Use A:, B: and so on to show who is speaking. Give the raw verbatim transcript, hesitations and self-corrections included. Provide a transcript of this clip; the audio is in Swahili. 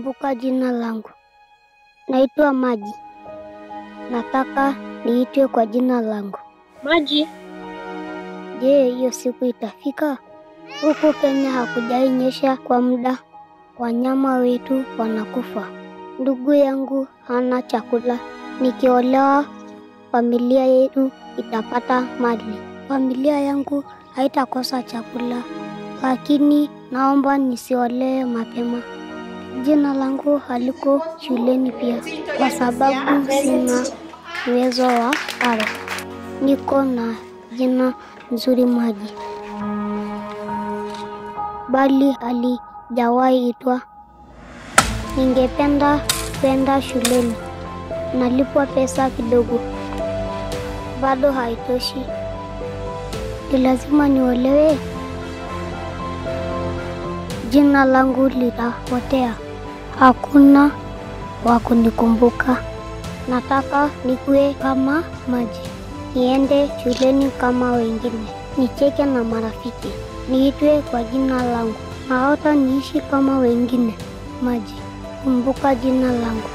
A: Kumbuka jina langu. Naitwa Maji. Nataka niitwe kwa jina langu.
B: Maji.
A: Je, hiyo siku itafika? Huku Kenya hakujainyesha kwa muda. Wanyama wetu wanakufa. Ndugu yangu hana chakula. Nikiolewa, familia yetu itapata mali. Familia yangu haitakosa chakula. Lakini naomba nisiolewe mapema. Jina langu haliko shuleni pia kwa sababu sina uwezo wa karo. Niko na jina nzuri Maji, bali halijawahi itwa. Ningependa kwenda shuleni. Nalipwa pesa kidogo. Bado haitoshi. Ni lazima niolewe. Jina langu litapotea. Hakuna wa kunikumbuka. Nataka nikuwe kama Maji. Niende shuleni kama wengine. Nicheke na marafiki. Niitwe kwa jina langu. Naota niishi kama wengine. Maji, kumbuka jina langu.